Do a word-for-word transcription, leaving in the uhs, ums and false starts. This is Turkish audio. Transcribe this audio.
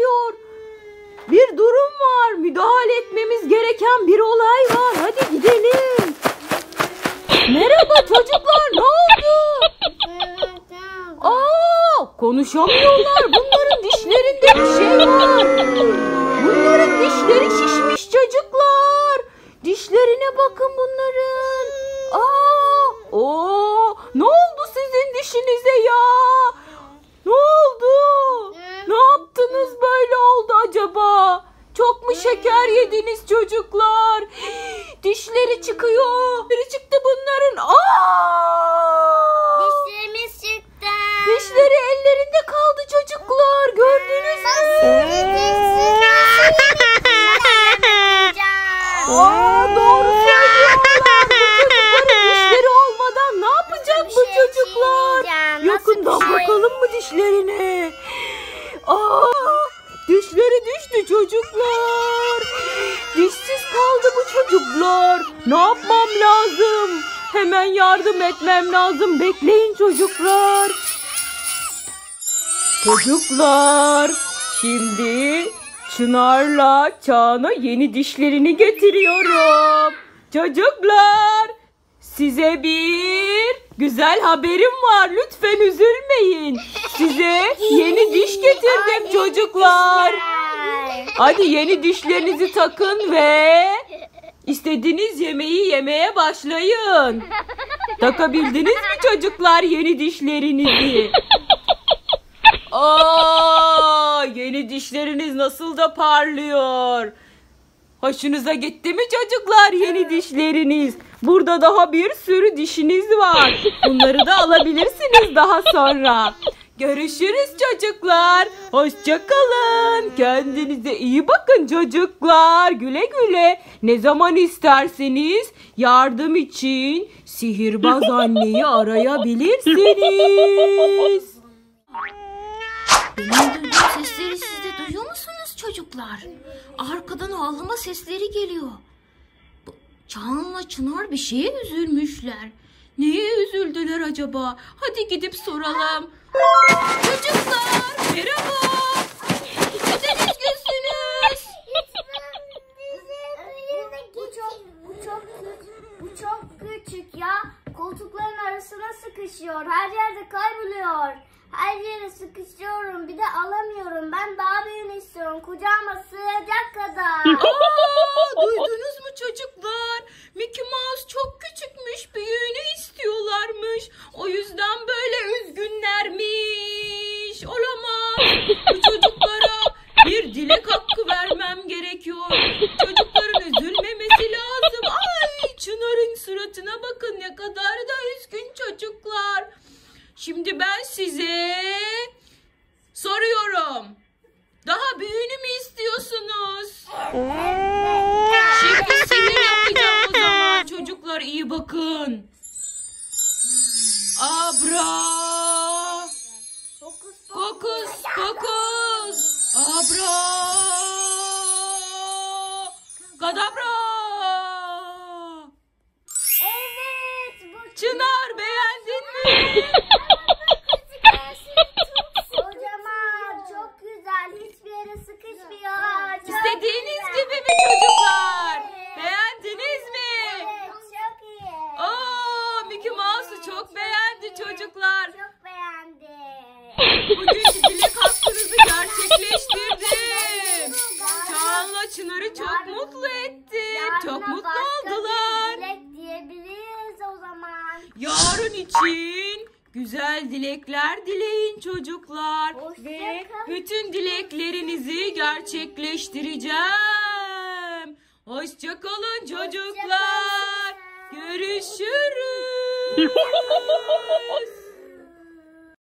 oluyor? Bir durum var. Müdahale etmemiz gereken bir olay var. Hadi gidelim. Merhaba çocuklar, ne oldu? Aa, konuşamıyorlar. Bunların dişlerinde bir şey var. Bunların dişleri şişmiş çocuklar. Dişlerine bakın bunların. Aa, o, ne oldu sizin dişinize ya? Ne oldu? Ne yaptınız böyle oldu acaba? Çok mu şeker yediniz çocuklar? Dişleri çıkıyor. Dişleri çıktı bunların. Aa! Dişlerimiz çıktı. Dişleri ellerinde kaldı çocuklar. Gördünüz mü? Aa, doğru söylüyorlar. Bu çocukların dişleri olmadan ne yapacak bu çocuklar? Yakından bakalım mı dişlerine? Aa, dişleri düştü çocuklar. Dişsiz kaldı bu çocuklar. Ne yapmam lazım? Hemen yardım etmem lazım. Bekleyin çocuklar. Çocuklar, şimdi Çınar'la Çağan'a yeni dişlerini getiriyorum. Çocuklar, size bir güzel haberim var. Lütfen üzülmeyin. Size yeni diş getirdim çocuklar. Hadi yeni dişlerinizi takın ve istediğiniz yemeği yemeye başlayın. Takabildiniz mi çocuklar yeni dişlerinizi? Aa, yeni dişleriniz nasıl da parlıyor. Hoşunuza gitti mi çocuklar yeni dişleriniz? Burada daha bir sürü dişiniz var. Bunları da alabilirsiniz daha sonra. Görüşürüz çocuklar. Hoşça kalın. Kendinize iyi bakın çocuklar. Güle güle. Ne zaman isterseniz yardım için sihirbaz anneyi arayabilirsiniz. Benim duyduğum sesleri siz de duyuyor musunuz çocuklar? Arkadan ağlama sesleri geliyor. Çağan'la Çınar bir şeye üzülmüşler. Neye üzüldüler acaba? Hadi gidip soralım. Çocuklar merhaba. Neden üzgünsünüz? Bu çok, bu çok, bu çok küçük ya. Koltukların arasına sıkışıyor. Her yerde kayboluyor. Her yere sıkışıyorum. Bir de alamıyorum. Ben daha büyüğünü istiyorum. Kucağıma sığacak kadar. Aa, duydunuz mu çocuklar? Mickey Mouse çok küçükmüş. Büyüğünü istiyorlarmış. O yüzden böyle üzgünlermiş. Olamaz. Bu çocuklara bir dilek hakkı vermem gerekiyor. Çocukların üzülmemesi lazım. Ay, Çınar'ın suratına bakın, ne kadar da üzgün çocuklar. Şimdi ben size soruyorum. Daha büyüğünü mü istiyorsunuz? Şimdi sihir yapacağım o zaman. Çocuklar iyi bakın. Abra. Fokus fokus. Abra. Kadabra. Evet. Bu Çınar, beğendin mi? kocaman, çok güzel. Hiçbir yere sıkışmıyor. Çok İstediğiniz güzel. gibi mi çocuklar? Beğendiniz mi? Evet, çok iyi. Aa, Mickey Mouse'u çok beğendi çocuklar. Çok beğendim. Bugün dilek hakkınızı gerçekleştirdim. Çağan'la Çınar'ı çok mutlu ettim. Çok Yarına mutlu başka oldular. bir dilek diyebiliriz o zaman. Yarın için güzel dilekler dileyin çocuklar. Hoşça Ve kalın. bütün dileklerinizi gerçekleştireceğim. Hoşça kalın çocuklar. Görüşürüz.